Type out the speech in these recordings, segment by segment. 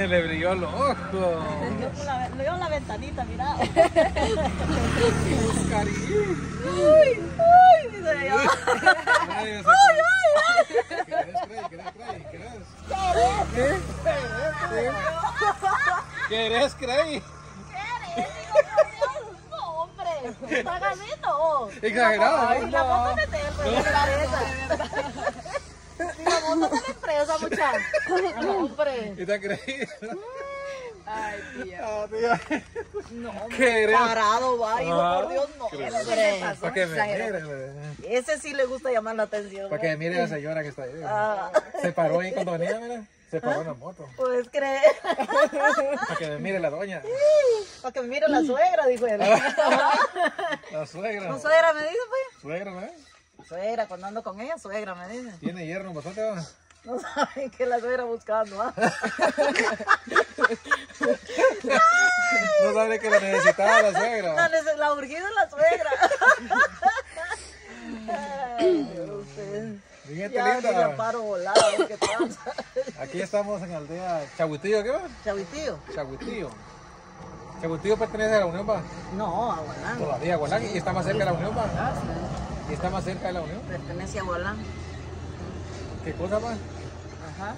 le brilló el ojo. Le dio la ventanita, mira. Cariño. Uy, dice yo. ¿Querés, Cray? No, hombre. Pagamento. Exagerado. Ay, la moto no es de él, pero es la presa. La moto no es presa, muchacho. No, hombre. ¿Y te creí? Ay, tía. Ah, tía. No, hombre. ¿Querés? Parado va, hijo, por Dios, no. Hombre. Para que me mire. Ese sí le gusta llamar la atención. Para que me mire la señora que está ahí. Ah. Se paró ahí cuando venía, mira. Se paró en la moto. Pues cree. Para que me mire la doña. Para que me mire la suegra, dijo él. La suegra. ¿Tu suegra me dice, pues? Suegra, ¿no? Suegra, cuando ando con ella, suegra me dice. ¿Tiene yerno bastante? ¿Va? No saben que la suegra buscando, ¿ah? No sabe que la necesitaba la suegra. La urgida es la suegra. Ay, usted. Bien, Ya linda. me la paro volada, ¿qué pasa? Aquí estamos en la aldea Chahuitillo, ¿qué va? Chavitío. Chahuitillo. Chahuitillo pertenece a la Unión, ¿va? No, a Gualán. Todavía, Gualán, y está más cerca de la Unión, ¿va? Ah, sí. Y está más cerca de la Unión. Pertenece a Gualán. ¿Qué cosa, va? Ajá.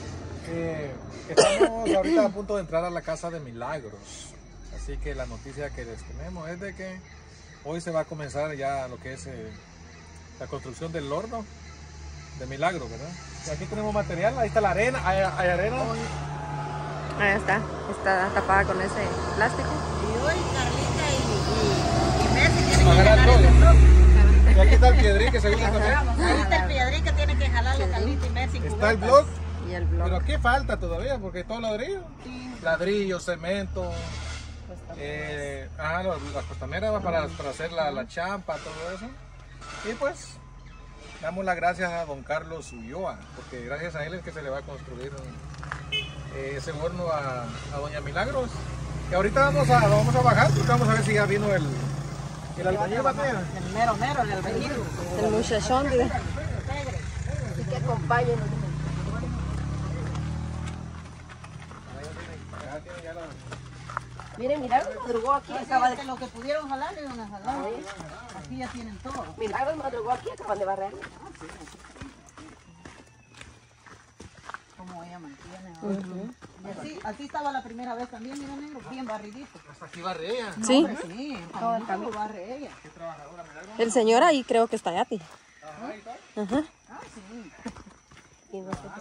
Estamos ahorita a punto de entrar a la Casa de Milagros. Así que la noticia que les tenemos es de que hoy se va a comenzar ya lo que es la construcción del horno de Milagros, ¿verdad? Y aquí tenemos material, ahí está la arena, hay arena. Ahí está tapada con ese plástico. Y hoy Carlita y Messi tienen que Agarrar jalar todo. ese bloque. Y aquí está el piedrín que se viene también. Ahí está el piedrín que tiene que jalarlo Carlita y Messi. Está el cubetas. blog. Y el blog. Pero ¿qué falta todavía? Porque todo ladrillo. Sí. Ladrillo, cemento, las costaneras para hacer la champa, todo eso. Y pues damos las gracias a don Carlos Ulloa, porque gracias a él es que se le va a construir ese horno a doña Milagros. Y ahorita vamos a bajar porque vamos a ver si ya vino el albañil, Mateo. El mero, el albañil. El muchachón, diga. Y que acompañen. Miren, Milagros madrugó aquí. Acaba de lo que pudieron jalar, le iban a jalar. Aquí ya tienen todo. Milagros madrugó aquí, acaban de barrer. Como ella mantiene. Y así estaba la primera vez también, mira negro, bien barridito. Hasta aquí barre ella. Sí. Sí, todo el camino barre ella. El señor ahí creo que está Yati. Ajá. Ah, sí. Y nosotros.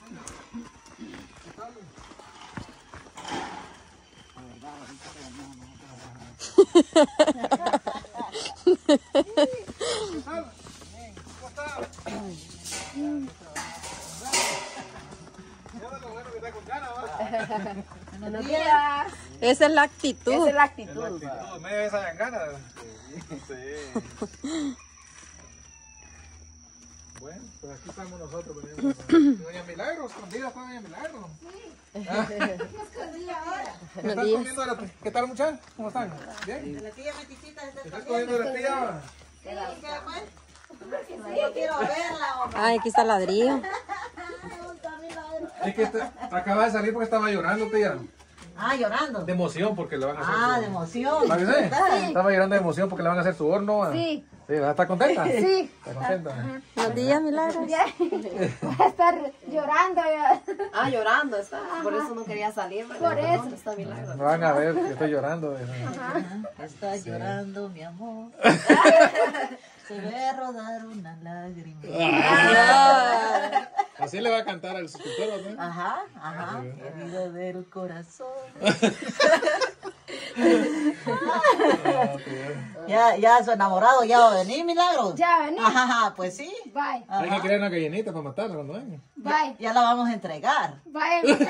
Buenos días. Esa es la actitud. Esa es la actitud. ¿Me ves a ganas? Sí. Bueno, pues aquí estamos nosotros. Doña Milagros, escondida está Doña Milagros. Buenos días. ¿Qué tal, muchachos? ¿Cómo están? ¿Bien? La tía Meticita es de ¿Estás comiendo la tía? Yo quiero verla, hombre. Ay, aquí está el ladrillo. Es que acaba de salir porque estaba llorando, tía. Ah, llorando. De emoción porque le van a hacer Ah, de emoción. ¿La que sé? Estaba llorando de emoción porque le van a hacer su horno. Sí. Sí, ¿está contenta? Sí. ¿Está contenta? Buenos días, Milagros. Va a estar llorando ya. Ah, llorando está. Por eso no quería salir. Por eso. ¿Dónde está Milagros? Me van a ver que estoy llorando. Estás llorando, mi amor. Se ve rodar una lágrima. Así le va a cantar al suscriptor, ¿no? Ajá, herido del corazón. Ya su enamorado ya va a venir, Milagros. Ya vení. Ajá, pues sí. Bye. Hay que crear una gallinita para matarla cuando venga. Bye. Ya la vamos a entregar. Bye.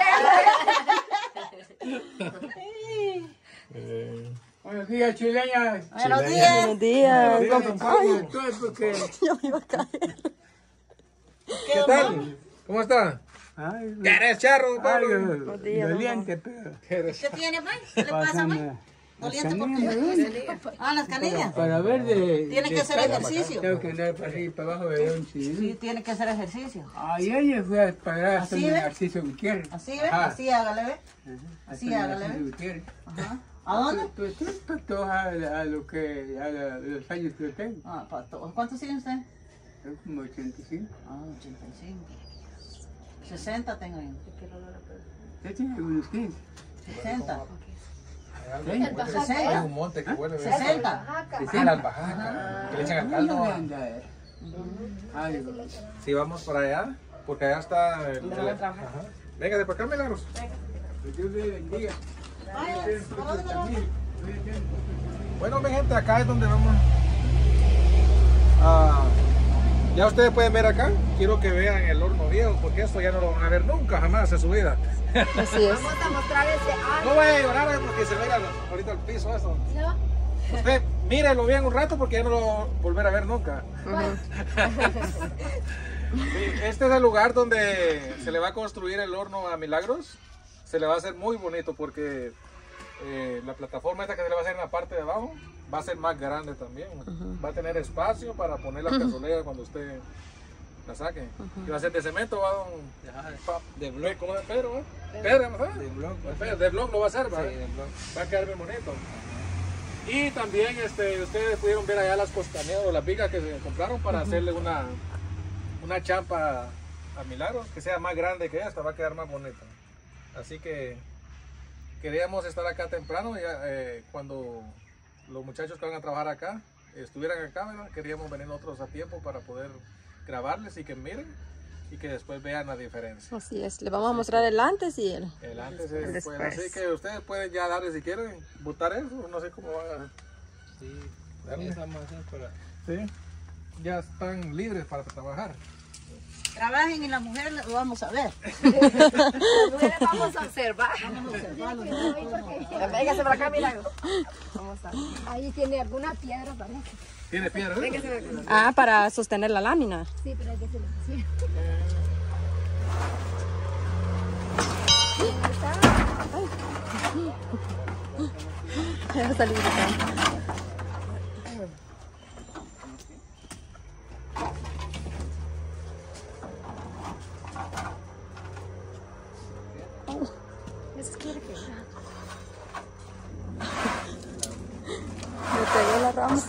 Buenos días, chileña. Buenos días. Buenos días. Ay, porque... Yo me iba a caer. ¿Qué tal? ¿Cómo está? Ay, ¿Qué eres, charro, ay, Pablo? días, doliente, pero... ¿Qué tiene, pues? ¿Qué le pasa, pues? ¿Doliente por qué? Ah, las canillas. Para ver de... Tiene que hacer ejercicio. Tengo que andar para arriba y para abajo de un Sí, chile. tiene que hacer ejercicio. Ayer yo fui a pagar a hacer ¿Así un ve? ejercicio Gutiérrez. Así, ¿ve? Así hágale, ¿ve? Así Hacer un hágale, ejercicio ¿ve? Gutiérrez. Ajá. ¿A dónde? Todos a los años que yo tengo. Ah, para todos. ¿Cuántos tiene usted? Tengo como 85. Ah, 85. 60 tengo yo. Usted tiene algunos 15. 60. Hay un monte que huele. 60. Ah, la albahaca. Que le echan al caldo. ¿Dónde anda? Algo. Si vamos para allá, porque allá está Ajá. Venga, de para acá, Milagros. Que Dios le bendiga. Bueno, mi gente, acá es donde vamos. Ya ustedes pueden ver acá. Quiero que vean el horno viejo, porque esto ya no lo van a ver nunca, jamás en su vida. Así es. Vamos a mostrar ese No vaya a llorar porque se ve ahorita el piso eso. Usted mírelo bien un rato porque ya no lo va a volver a ver nunca. Sí, este es el lugar donde se le va a construir el horno a Milagros. Se le va a hacer muy bonito porque la plataforma esta que se le va a hacer en la parte de abajo va a ser más grande también. Va a tener espacio para poner las cazoleras cuando usted la saque. Y va a ser de cemento, va de bloque, ¿cómo es Pedro? Pedro, ¿no? De bloque lo va a hacer, ¿va? Sí, va a quedar bien bonito. Y también ustedes pudieron ver allá las costaneras o las vigas que se compraron para hacerle una champa a Milagros que sea más grande que esta, va a quedar más bonita. Así que queríamos estar acá temprano, cuando los muchachos que van a trabajar acá estuvieran acá, ¿verdad? Queríamos venir nosotros a tiempo para poder grabarles y que miren y que después vean la diferencia. Así es. Le vamos a mostrar el antes y el antes el después. después. Así que ustedes pueden ya darle si quieren, botar eso, no sé cómo va a... Sí, darle. esa más para... Sí, ya están libres para trabajar. Trabajen y las mujeres lo vamos a ver. Las mujeres vamos a observar. Vamos a observarlo. Véngase para acá, Milagros. Vamos a ver. Ahí tiene alguna piedra, parece. ¿Tiene piedra? Ah, para sostener la lámina. Sí, pero hay que se lo pusiera. Ya salí gritando. Me pegó la rama.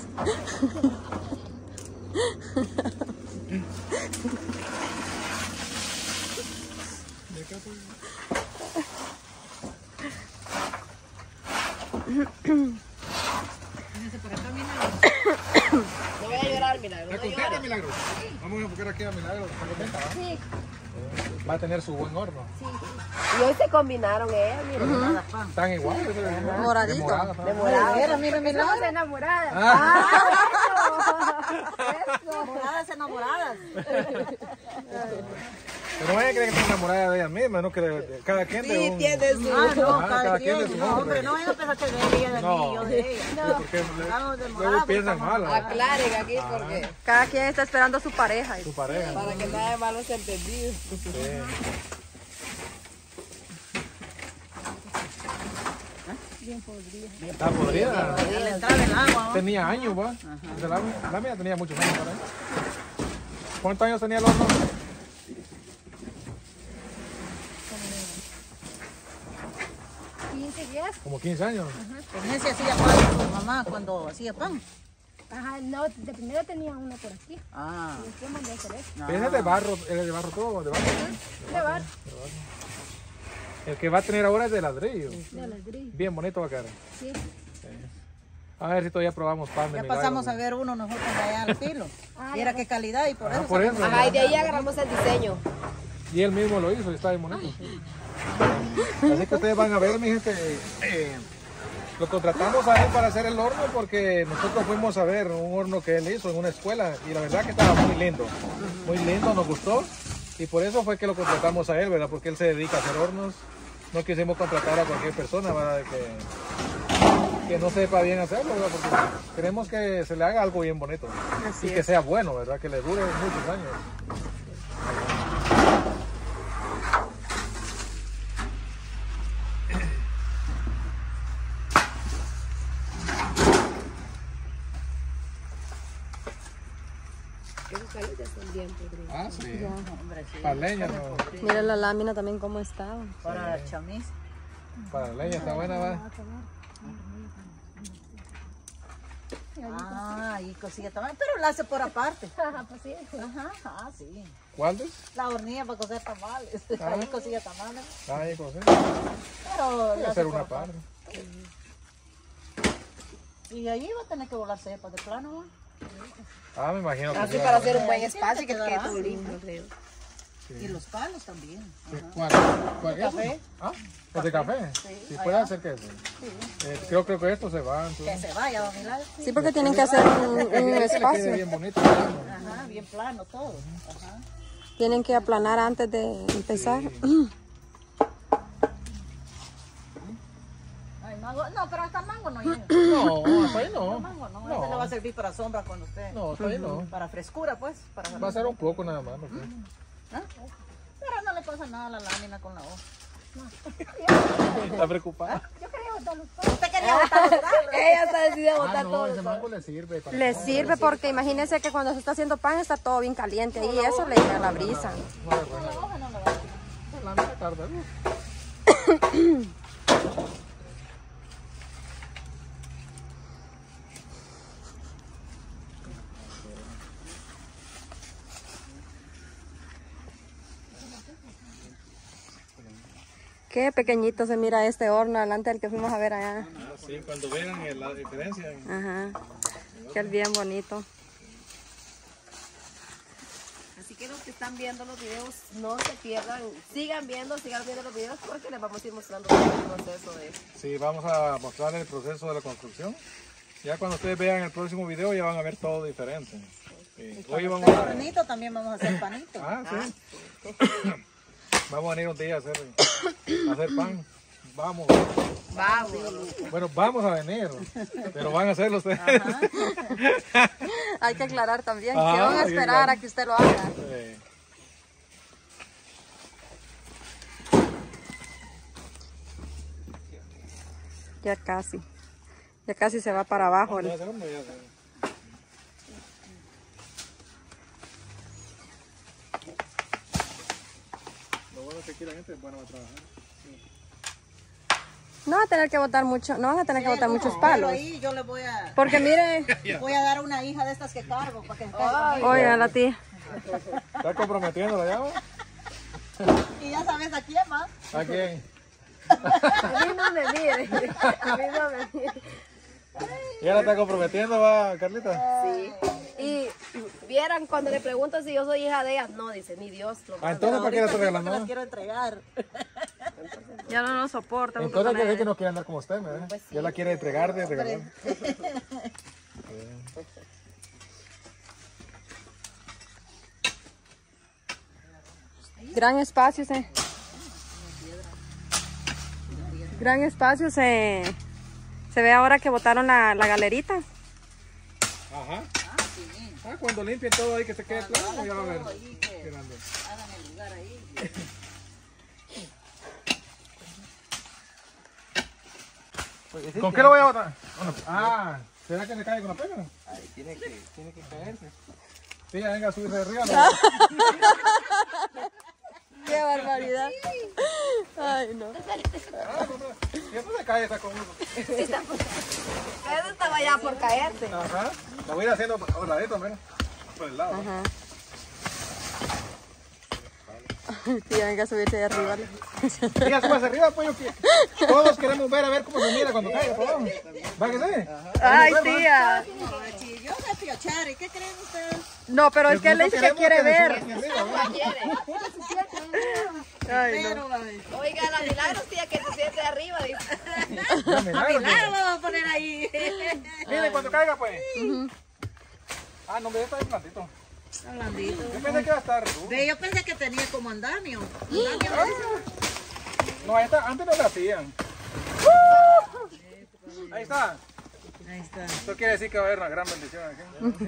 No voy a llorar, Milagros. ¿Está contenta, Milagros? Vamos a enfocar aquí a Milagros. Sí, Va a tener su buen horno. sí. Y hoy se combinaron miren. Están iguales. Moradito. Morada, mira, Estamos enamoradas. Eso. Moradas enamoradas. Pero no vaya a creer que están enamoradas de ellas mismas, ¿no? Que cada quien de un... tiene su... Ah, no, Ajá, cada cada quien. quien de su No, hombre. hombre, no vayan a pensar que de ella, de mí, yo de ella. Sí, porque Estamos de luego morada, piensan estamos mal. moradas. Aclaren aquí porque cada quien está esperando a su pareja. Tu pareja. Para que no haya malos entendidos. Está podrida. A la entrada del agua, ¿no? Tenía años, ¿va? La mía tenía muchos años por ahí. ¿Cuántos años tenía el horno? 15 días. Como 15 años. Con ese hacía pan tu mamá cuando hacía pan. Ajá, no, de primero tenía uno por aquí. Ah. Y después mandé a hacer eso. No. Ese es de barro, ¿es de barro todo? ¿De barro? De bar, El que va a tener ahora es de ladrillo. de ladrillo. Bien bonito va a quedar. Sí. A ver si todavía probamos pan de Ya Milagros. pasamos a ver uno nosotros allá al filo. Y era qué calidad y por Ah, eso. por eso. Ajá, y de ahí agarramos el diseño. Y él mismo lo hizo y está bien bonito. Así que ustedes van a ver, mi gente, lo contratamos a él para hacer el horno porque nosotros fuimos a ver un horno que él hizo en una escuela y la verdad que estaba muy lindo, nos gustó y por eso fue que lo contratamos a él, ¿verdad? Porque él se dedica a hacer hornos, no quisimos contratar a cualquier persona, ¿verdad? Que no sepa bien hacerlo, ¿verdad? Porque queremos que se le haga algo bien bonito y que sea bueno, ¿verdad? Que le dure muchos años. palos ya son bien podridos. Ah, sí. Hombre, sí. Para leña, no. Mira la lámina también cómo está. Para chamis. Para leña está buena, va. Ah, y cosilla también, pero la hace por aparte. Ajá, pues sí. Ajá, ah, sí. ¿Cuál es? La hornilla para cocer tamales. Ah. Ahí cosilla tamales. Ah, ya conocí. Pero Voy la a hace hacer por una aparte. parte. Y allí va a tener que volar cepas de plano, ¿va? Ah, me imagino que Así sí, para va. hacer un buen espacio y que quedará, quede todo sí. limpio, creo. Y los palos también. ¿Cuál? ¿Cuál? ¿El café? ¿Eso? ¿Ah? ¿Es de café? Sí, Sí, allá. puede hacer que sí. Creo que estos se van. Que se vaya, don Milagro. Sí, porque tienen que hacer un Que le quede espacio. bien bonito. ¿no? Ajá, bien plano todo. Ajá. Tienen que aplanar antes de empezar. Ay, mango. No, pero hasta mango no llega. No, hasta ahí no. Mango no. No. Este le va a servir para sombra cuando usted. No, hasta ahí no. Para frescura, pues. Para Va a ser un poco nada más. ¿no? ¿Ah? Pero no le pasa nada a la lámina con la hoja. ¿Está preocupada? Usted quería botar los palos. Ella está decidida a botar Ah, no, todo. ese mango le sirve. Para Le sirve porque imagínense que cuando se está haciendo pan está todo bien caliente y eso le da la brisa. No le buena. La hoja no le va a dar. La lámina tarda. Qué pequeñito se mira este horno delante del que fuimos a ver allá. Ah, sí, cuando vean la diferencia. Ajá. Que es bien bonito. Así que los que están viendo los videos no se pierdan, sigan viendo los videos porque les vamos a ir mostrando todo el proceso de Sí, vamos a mostrar el proceso de la construcción. Ya cuando ustedes vean el próximo video ya van a ver todo diferente. Sí. Hoy vamos Este a... hornito también vamos a hacer panito. Ah, sí. Vamos a venir un día a hacer pan. Vamos. Vamos. Bueno, vamos a venir, pero van a hacerlo ustedes. Hay que aclarar también Ajá, que van a hay que esperar aclarar. a que usted lo haga. Sí. Ya casi. Ya casi se va para abajo. Ya sabemos, ya sabemos. Lo bueno es que aquí la gente es buena para trabajar. No van a tener que botar mucho, no van a tener que botar muchos Pero palos. ahí yo le voy a Porque mire, dar a una hija de estas que cargo para que se quede conmigo. oiga la tía. ¿Está comprometiendo ya? Y ya sabes a quién más. ¿A quién? A mí no me mire. A mí no me mire. ¿Ya la está comprometiendo, va, Carlita? Sí. Y vieran cuando le pregunto si yo soy hija de ella, no, dice, ni Dios lo Ah, manda. entonces, ¿para qué la está Ahorita sí, porque regalando? las quiero entregar. Ya no nos soporta. Entonces quiere decir que no quiere andar como usted, ¿verdad? Pues sí. Ya la quiere entregar de regalar. Gran espacio Gran espacio se ve ahora que botaron la galerita. Ajá. Ah, cuando limpien todo ahí que se quede plano, ya va a ver. Qué grande. Hagan el lugar ahí. ¿Con qué lo voy a botar? ¿Será que se cae con la pega? Ahí tiene que caerse. Sí, ya venga a subirse de arriba. Qué barbaridad. Ay, no. Y eso se cae esa con uno. Eso estaba ya por caerse. Ajá. La voy a ir haciendo por el ladito, mira. Por el lado. Ajá. Sí, venga a subirse de arriba. Sí, ya subas arriba, pues todos queremos ver a ver cómo se mira cuando caiga por abajo. ¿Va que sí? Ay, tía. Si yo me piochar, ¿y qué creen ustedes? No, pero es que él le dice que quiere ver. Ay, no. Pero, ay, Oiga, la Milagros, tía, que se siente arriba. Dice. claro, vamos a poner ahí. Miren, cuando caiga, pues. Ah, no, me está bien plantito. Está blandito. Yo pensé que iba a estar duro. Ve, yo pensé que tenía como andamio. Andamio, ¿no dice? No, antes no lo hacían. Ahí está. Ahí está. Esto quiere decir que va a haber una gran bendición aquí.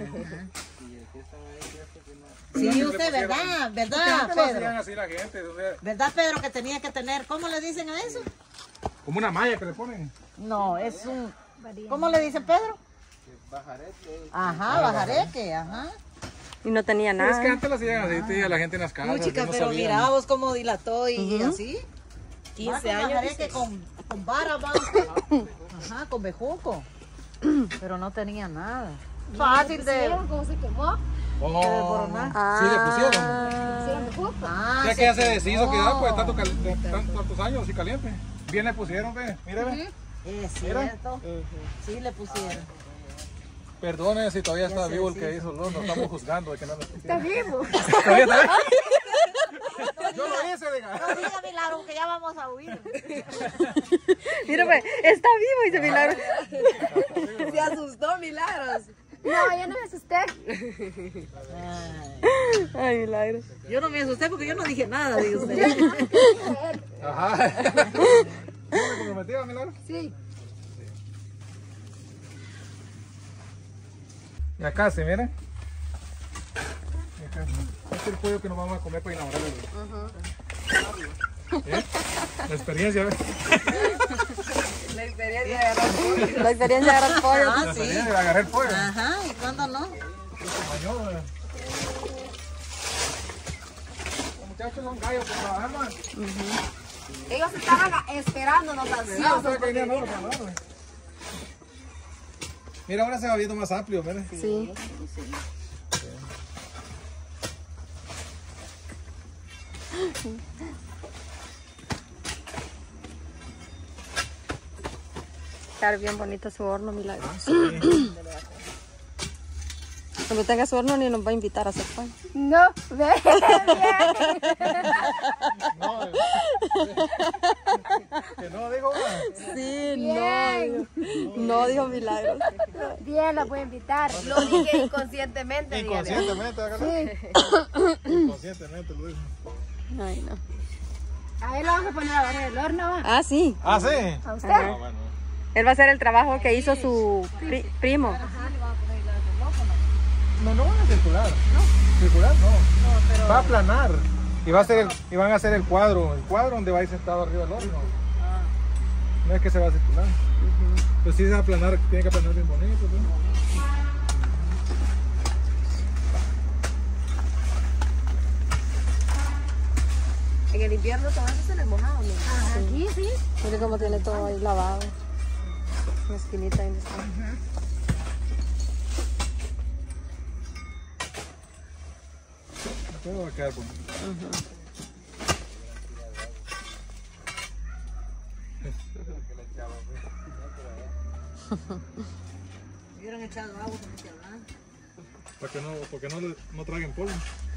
Sí, usted, ¿verdad? ¿Verdad, Antes lo hacían Pedro? así la gente. O sea, ¿Verdad, Pedro, que tenía que tener? ¿Cómo le dicen a eso? como una malla que le ponen. No, es un... ¿Cómo le dicen, Pedro? Bajarete. Ajá, bajareque, ajá. Y no tenía Es que nada. antes lo hacían así, tía, la gente en las casas. Muy chica, yo no pero sabía. mira vos cómo dilató y así. 15 años. Que con vara, va. Ajá, con bejuco. Pero no tenía nada. Fácil de... ¿Cómo se quemó? Oh, sí le pusieron. Ah, Ya que ya se deshizo, que da pues tantos años y caliente. Bien le pusieron, ve. Mire, ve. es Mira. cierto. Sí le pusieron. Perdone si todavía está vivo el que hizo el horno, estamos juzgando de que no lo Está vivo. ¿Todavía está vivo? Yo lo hice, diga. No diga Milagro que ya vamos a huir. Mira, pues, está vivo, dice Milagro. Se asustó, Milagros. No, yo no me asusté. Ay, Milagro. Yo no me asusté porque yo no dije nada, dice usted. Ajá. ¿No me comprometía, Milagro? Sí. Y acá sí, miren. Y acá. Este es el pollo que nos vamos a comer para inaugurar el ¿Eh? La experiencia, ¿ves? La experiencia de agarrar. La experiencia de agarrar pollo. Ah, La sí. experiencia de agarrar el pollo. Ajá, ¿y cuándo no? Español, Los muchachos son gallos que trabajan más. Ellos estaban esperándonos ansiosos. Mira, ahora se va viendo más amplio, mire. Sí. Está bien bonito su horno, Milagro. Cuando tenga su horno ni nos va a invitar a hacer pan. No, ve. No, que no, digo. Sí, Bien. no dijo Milagro. Bien, la voy a invitar. Lo dije inconscientemente. Inconscientemente, hágale. Inconscientemente lo dijo. Ay, no. A él lo vamos a poner a barrer el horno. ¿Va? Ah, sí. Ah, sí. ¿A usted? Ah, bueno. Él va a hacer el trabajo que hizo su primo. No, no van a circular. No. Circular no. Pero... Va a aplanar. Y, y van a hacer el cuadro donde va a ir sentado arriba del horno. No es que se va a circular. Pues sí se va a aplanar, tiene que aplanar bien bonito. ¿No? En el invierno todo eso se les mojaba. Aquí sí. Mire cómo tiene todo ahí lavado. Una esquinita ahí está. Todo va a quedar bonito. Hubieran echado agua como te hablan. Para que no traguen polvo.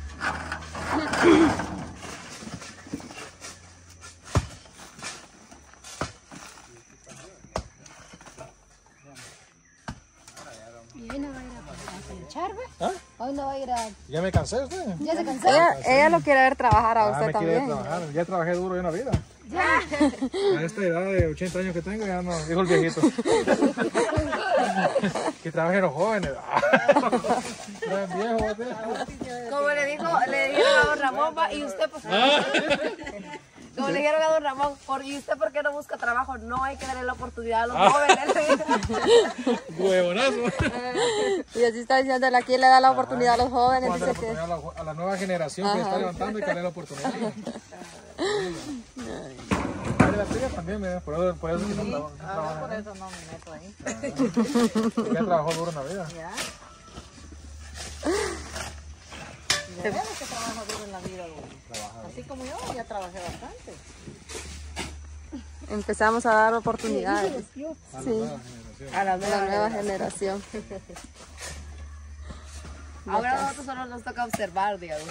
¿Y hoy no va a ir a pinchar, güey? ¿Ah? Hoy no va a ir a... ¿Ya me cansé usted? ¿Ya se cansó? Ella lo quiere ver trabajar a usted me quiere también. trabajar. Ya trabajé duro en la vida. Ya. A esta edad de 80 años que tengo ya no, dijo el viejito. Que trabajen los jóvenes. No es viejo, usted. Como le dijeron a don Ramón, va, y usted pues... Como le dijeron a don Ramón, ¿y usted por qué no busca trabajo? No hay que darle la oportunidad a los jóvenes. Huevonazo. Y así está diciendo, aquí le da la oportunidad a los jóvenes. Vamos a Dice darle que... oportunidad a la nueva generación que está levantando y que le dé la oportunidad. De la tuya también, ¿verdad? Por eso que no trabaja. Por eso no me meto ahí. Ya trabajó duro en la vida. Ya. De verdad que trabajo duro en la vida. Así como yo, ya trabajé bastante. Empezamos a dar oportunidades. Sí, A la a la nueva generación. Ahora a nosotros solo nos toca observar, digamos.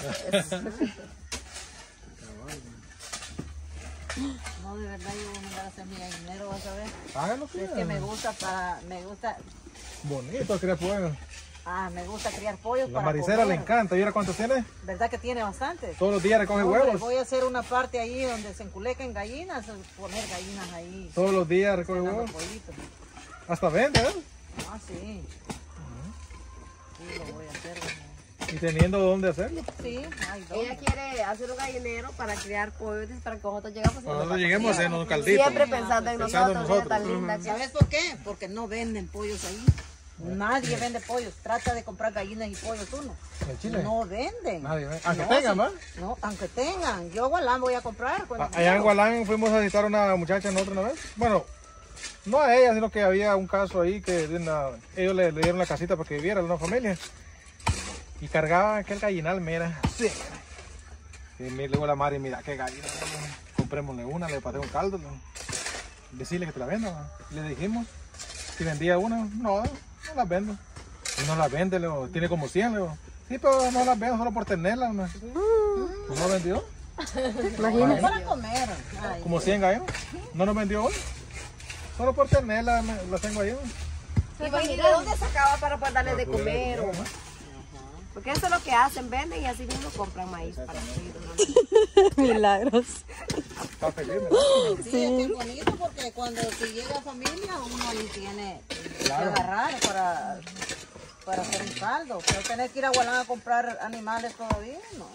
No, de verdad yo voy a mandar a hacer mi gallinero, vas a ver. Hágalo, Es que me gusta bonito, crea pollo. me gusta criar pollos La para maricera comer. le encanta. ¿Y ahora cuántos tiene? ¿Verdad que tiene bastantes? Todos los días recoge Hombre, huevos. voy a hacer una parte ahí donde se enculequen gallinas, poner gallinas ahí. Todos los días recoge cenando huevos. pollitos. Hasta vende, ¿eh? Ah, sí. Sí, lo voy a hacer. Y teniendo dónde hacerlo. Sí, hay dos. Ella quiere hacer un gallinero para criar pollos y para que nosotros llegamos. Cuando nosotros lleguemos a hacernos un caldito. Siempre pensando en Pensando en nosotros, ella nosotros. tan linda. que- ¿Sabes por qué? Porque no venden pollos ahí. Nadie vende pollos. Trata de comprar gallinas y pollos uno. ¿En Chile? No venden. Nadie ve. Aunque No, tengan, sí. ¿no? No, aunque tengan. Yo a Gualán voy a comprar. Allá en Gualán fuimos a visitar a una muchacha nosotros una vez. Bueno, no a ella, sino que había un caso ahí que ellos le dieron la casita para que viviera una familia. Y cargaba aquel gallinal, mira. Sí. Y le digo a la madre, mira qué gallina. Comprémosle una, le pasé un caldo. Decirle que te la venda. ¿No? Le dijimos si vendía una. No las vendo. Y no las vende, le digo, tiene como 100. Le digo, sí, pero no las vendo solo por tenerlas. ¿No? ¿No las vendió? Imagínate. Para comer. Ay, Como 100 gallos. ¿No nos vendió hoy? Solo por tenerlas, las tengo ahí. ¿No? ¿Y de dónde sacaba para poder darle de comer? Porque eso es lo que hacen, venden y así mismo compran maíz para seguir. Milagros. Está feliz, ¿no? sí, es que bonito porque cuando si llega familia uno ahí tiene que agarrar para hacer un caldo. Pero tener que ir a Gualán a comprar animales todavía, no.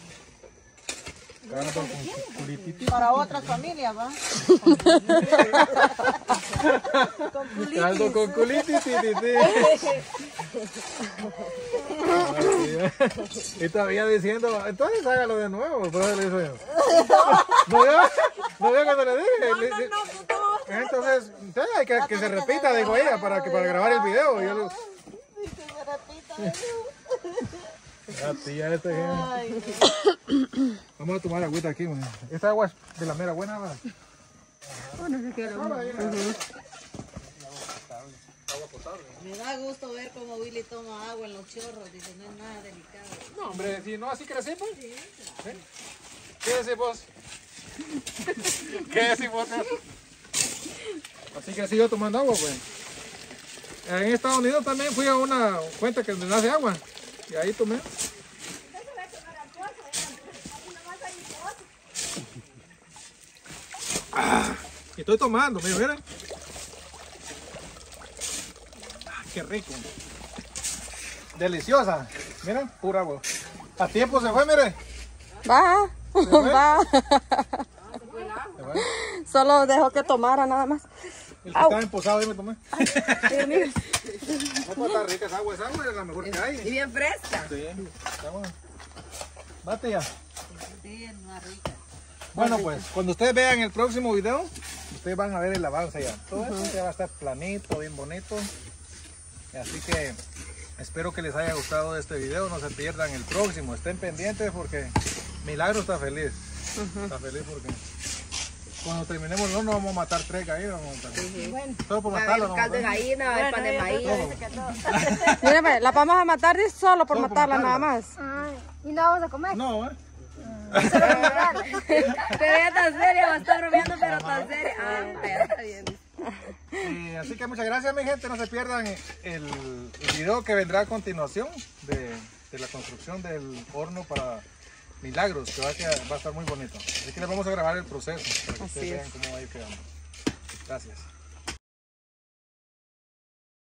Para otras familias, ¿va? Con culitis. Caldo con culitis, y todavía diciendo, entonces hágalo de nuevo. Pero le dice, ¿no vio cuando le dije? Entonces hay que se repita, dijo ella, para grabar el video. Y yo le vamos a tomar agüita aquí, man. Esta agua es de la mera buena, ¿verdad? Me da gusto ver cómo Willy toma agua en los chorros. Dice, no es nada delicado. No, hombre, si no así crecimos. ¿Sí? ¿Qué decís vos? ¿Qué decís vos? Así que sigo tomando agua, pues. En Estados Unidos también fui a una fuente que nace agua. Y ahí tomé. Y estoy tomando, miren. Qué rico. Deliciosa. Miren, pura agua. A tiempo se fue, mire. Va, va. Se fue. Solo dejó que tomara nada más. El que estaba emposado ahí me tomé. No, pues está rica esa agua es la mejor que Y hay. bien fresca. Sí, está bueno. Bate ya. Sí, es más rica. Bueno, pues cuando ustedes vean el próximo video, ustedes van a ver el avance ya. Todo esto ya va a estar planito, bien bonito. Así que espero que les haya gustado este video. No se pierdan el próximo. Estén pendientes porque Milagro está feliz. Está feliz porque cuando terminemos no vamos a matar 3 gallinas. Solo por Va a haber matarlo. un caldo de gallina, va a haber pan de maíz. Mire, pues, la vamos a matar dice, solo por Solo por matarla matarla. nada más. ¿Y no vamos a comer? No, Pero ya tan seria, va a estar bromeando, pero tan seria. Ah, ya está bien. Así que muchas gracias, mi gente. No se pierdan el video que vendrá a continuación de la construcción del horno para Milagros, que va a estar muy bonito. Así que les vamos a grabar el proceso para que ustedes vean cómo va a ir quedando. Gracias.